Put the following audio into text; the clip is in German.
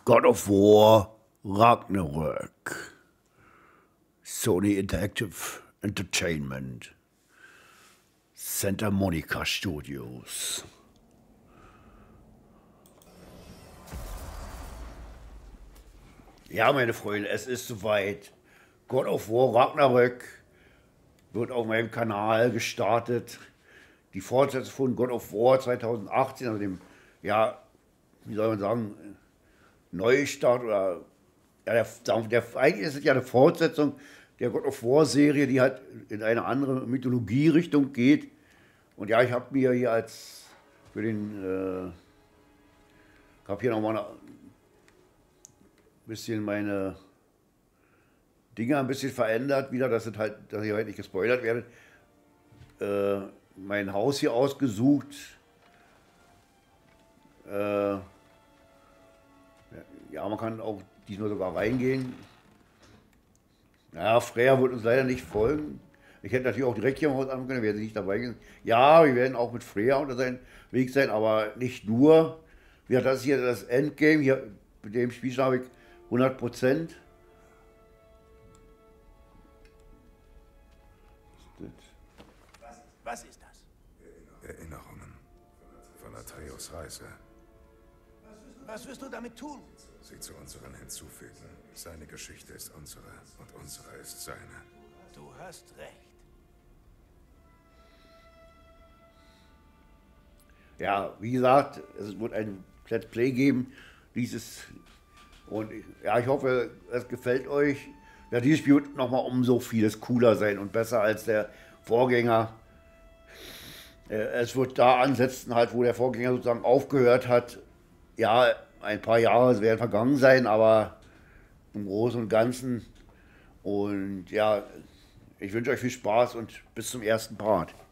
God of War Ragnarök. Sony Interactive Entertainment. Santa Monica Studios. Ja, meine Freunde, es ist soweit. God of War Ragnarök wird auf meinem Kanal gestartet. Die Fortsetzung von God of War 2018, also dem, ja, wie soll man sagen, Neustart oder, ja, eigentlich ist es ja eine Fortsetzung der God of War Serie, die halt in eine andere Mythologie-Richtung geht. Und ja, ich habe mir hier als für den, ich habe hier nochmal ein bisschen meine Dinger ein bisschen verändert wieder, dass ich heute nicht gespoilert werde. Mein Haus hier ausgesucht. Ja, man kann auch diesmal sogar reingehen. Ja, Freya wird uns leider nicht folgen. Ich hätte natürlich auch direkt hier im Haus anfangen können, wäre sie nicht dabei gewesen. Ja, wir werden auch mit Freya unter seinem Weg sein, aber nicht nur. Ja, das ist hier das Endgame. Hier, mit dem Spiel habe ich 100%. Was ist das? Erinnerungen von Atreus Reise. Was wirst du damit tun? Sie zu unseren hinzufügen. Seine Geschichte ist unsere und unsere ist seine. Du hast recht. Ja, wie gesagt, es wird ein Let's Play geben. Ja, ich hoffe, es gefällt euch. Ja, dieses Spiel wird nochmal umso vieles cooler sein und besser als der Vorgänger. Es wird da ansetzen, halt, wo der Vorgänger sozusagen aufgehört hat. Ja, ein paar Jahre werden vergangen sein, aber im Großen und Ganzen. Und ja, ich wünsche euch viel Spaß und bis zum ersten Part.